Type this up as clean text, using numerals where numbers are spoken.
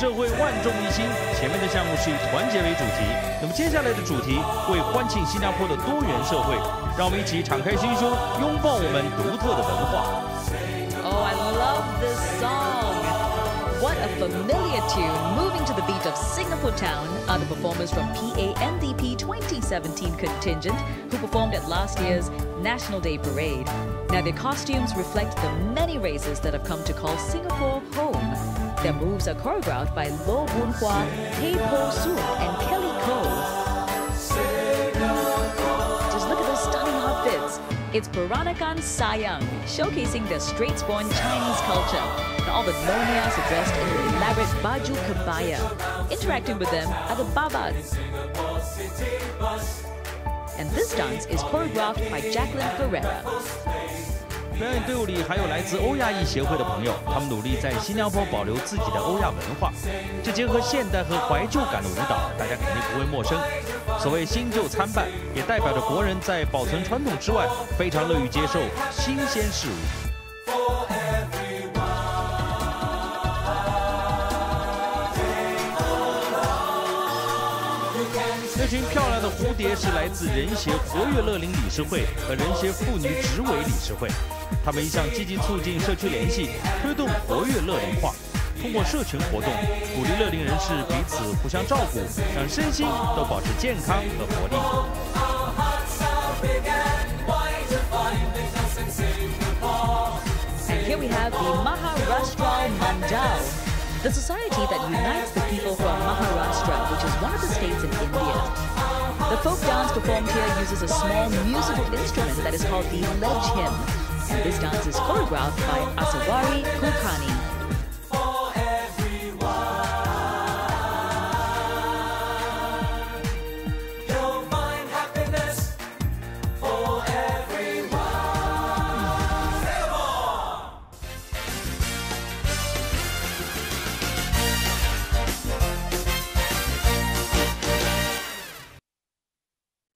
社会万众一心。前面的项目是以团结为主题，那么接下来的主题为欢庆新加坡的多元社会。让我们一起敞开心胸，拥抱我们独特的文化。 Oh, I love this song. What a familiar tune. Moving to the beat of Singapore Town are the performers from PANDP 2017 contingent who performed at last year's National Day Parade. Now, their costumes reflect the many races that have come to call Singapore home. Their moves are choreographed by Lo Boon Hua, Tay Po Soon, and Kelly Koh. Just look at those stunning outfits. It's Peranakan Sayang, showcasing their straits-born Chinese culture. And all the nyonyas are dressed in an elaborate baju kebaya. Interacting with them are the babas. And this dance is choreographed by Jacqueline Ferreira. 表演队伍里还有来自欧亚裔协会的朋友，他们努力在新加坡保留自己的欧亚文化。这结合现代和怀旧感的舞蹈，大家肯定不会陌生。所谓新旧参半，也代表着国人在保存传统之外，非常乐于接受新鲜事物。 这群漂亮的蝴蝶是来自人协活跃乐龄理事会和人协妇女执委理事会，他们一向积极促进社区联系，推动活跃乐龄化，通过社群活动鼓励乐龄人士彼此互相照顾，让身心都保持健康和活力。 And here we have the Maharashtra Mandal, the society that unites the people from Maharashtra, which is one of the states in India. The folk dance performed here uses a small musical instrument that is called the ledge hymn, and this dance is choreographed by Asawari Kulkarni.